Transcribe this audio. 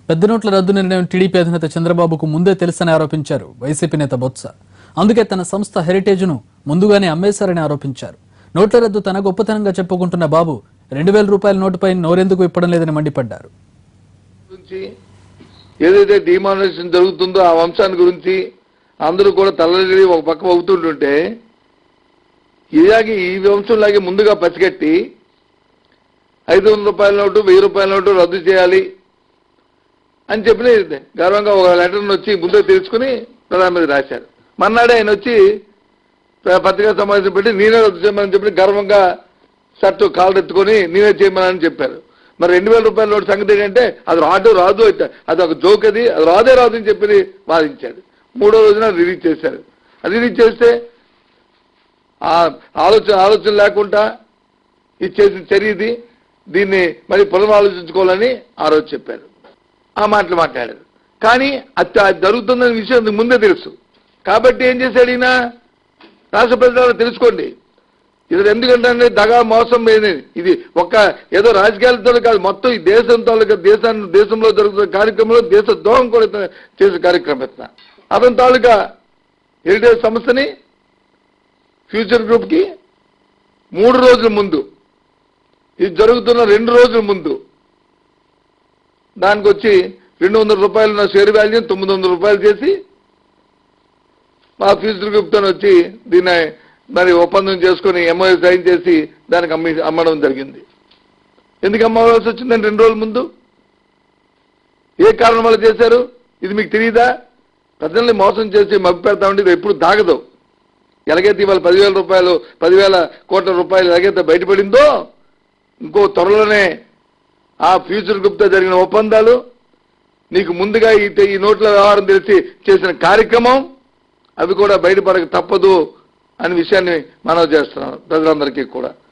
పెద్ద నోట్ల రద్దు నిర్ణయం టీడీపీ అధినేత చంద్రబాబుకు ముందే తెలుసని ఆరోపించారు వైసీపీ నేత బొత్స. అందుకే తన సంస్థ హెరిటేజ్ను ముందుగానే అమ్మేశారని ఆరోపించారు. నోట్ల రద్దు తన గొప్పతనంగా చెప్పుకుంటున్న బాబు 2000 రూపాయల నోటుపై నోరెందుకు ఇప్పడం లేదని మండిపడ్డారు. ఏదైతే డిమానిటైజేషన్ జరుగుతుందో ఆ వంశాన్ని గురించి అందరూ కూడా తల్లడి ఒక పక్క అవుతుంటుంటే ఇలాగే ఈ వంశంలాగే ముందుగా పసిగట్టి 500 రూపాయల నోటు 1000 రూపాయల నోటు రద్దు చేయాలి అని చెప్పి గర్వంగా ఒక లెటర్ను వచ్చి ముందే తెలుసుకుని ప్రధానమంత్రి రాశారు. మన్నాడే ఆయన వచ్చి పత్రికా సమావేశం పెట్టి నేనే రద్దు చేయమని చెప్పి గర్వంగా షర్టు కాళ్ళు ఎత్తుకొని నేనే చేయమని చెప్పారు. మరి 2000 రూపాయల నోటు సంగతి ఏంటంటే అది రాదు అది ఒక జోక్, అది రాదు అని చెప్పి వాదించాడు. 3వ రోజున రిలీజ్ చేశారు. రిలీజ్ చేస్తే ఆలోచన లేకుండా ఇది చేసిన చర్య ఇది, దీన్ని మరి పునరాలోచించుకోవాలని ఆ రోజు చెప్పారు. ఆ మాటలు మాట్లాడారు. కానీ అది జరుగుతుందనే విషయం ముందే తెలుసు కాబట్టి ఏం చేశాడు ఈయన, రాష్ట్ర ప్రజలు తెలుసుకోండి ఇది ఎందుకంటే దగా మోసం ఇది ఒక్క ఏదో రాజకీయాలతో కాదు, మొత్తం ఈ దేశంలో జరుగుతున్న కార్యక్రమంలో దేశ ద్రోహం కూడా చేసే కార్యక్రమం ఇస్తున్నా. అతని తాలూకా హెరిటేజ్ సంస్థని ఫ్యూచర్ గ్రూప్కి 3 రోజుల ముందు, ఇది జరుగుతున్న 2 రోజుల ముందు దానికి వచ్చి 200 రూపాయలు నా షేర్ వాల్యూ 900 రూపాయలు చేసి మా ఫ్యూచర్ గ్రూప్తో వచ్చి దీన్ని మరి ఒప్పందం చేసుకుని ఎంఓఎస్ సైన్ చేసి దానికి అమ్మడం జరిగింది. ఎందుకు అమ్మవలసి వచ్చిందని 2 రోజుల ముందు ఏ కారణం వల్ల చేశారు ఇది మీకు తెలియదా? ప్రజల్ని మోసం చేసి మభ్య పెడతామంటే ఇది ఎప్పుడు దాగదు. ఎలాగైతే ఇవాళ 10,000 కోట్ల రూపాయలు ఎలాగైతే బయటపడిందో ఇంకో త్వరలోనే ఆ ఫ్యూచర్ గ్రూప్తో జరిగిన ఒప్పందాలు, నీకు ముందుగా ఈ నోట్ల వ్యవహారం తెలిసి చేసిన కార్యక్రమం అవి కూడా బయటపడక తప్పదు అనే విషయాన్ని మనవి చేస్తున్నాను ప్రజలందరికీ కూడా.